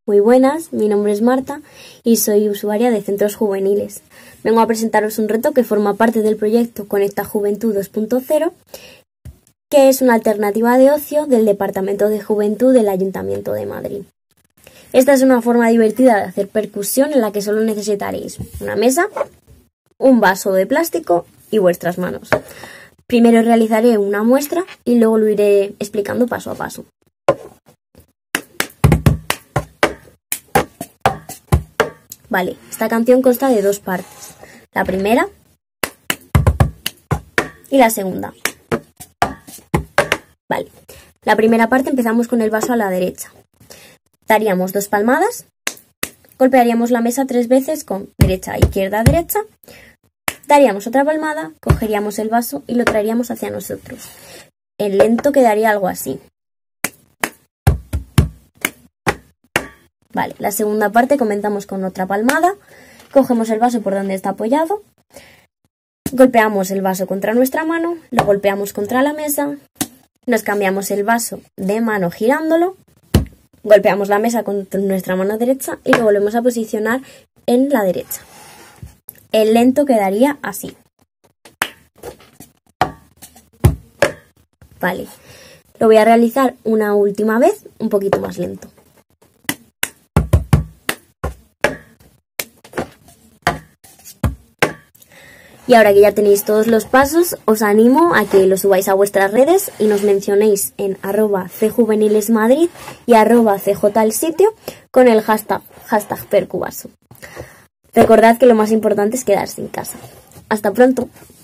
Muy buenas, mi nombre es Marta y soy usuaria de Centros Juveniles. Vengo a presentaros un reto que forma parte del proyecto Conecta Juventud 2.0, que es una alternativa de ocio del Departamento de Juventud del Ayuntamiento de Madrid. Esta es una forma divertida de hacer percusión en la que solo necesitaréis una mesa, un vaso de plástico y vuestras manos. Primero realizaré una muestra y luego lo iré explicando paso a paso. Vale, esta canción consta de dos partes, la primera y la segunda. Vale, la primera parte empezamos con el vaso a la derecha. Daríamos 2 palmadas, golpearíamos la mesa 3 veces con derecha, izquierda, derecha. Daríamos otra palmada, cogeríamos el vaso y lo traeríamos hacia nosotros. En lento quedaría algo así. Vale, la segunda parte comenzamos con otra palmada, cogemos el vaso por donde está apoyado, golpeamos el vaso contra nuestra mano, lo golpeamos contra la mesa, nos cambiamos el vaso de mano girándolo, golpeamos la mesa con nuestra mano derecha y lo volvemos a posicionar en la derecha. El lento quedaría así. Vale, lo voy a realizar una última vez, un poquito más lento. Y ahora que ya tenéis todos los pasos, os animo a que los subáis a vuestras redes y nos mencionéis en @cjuvenilesmadrid y @cjalsitio con el hashtag #percubaso. Recordad que lo más importante es quedarse en casa. ¡Hasta pronto!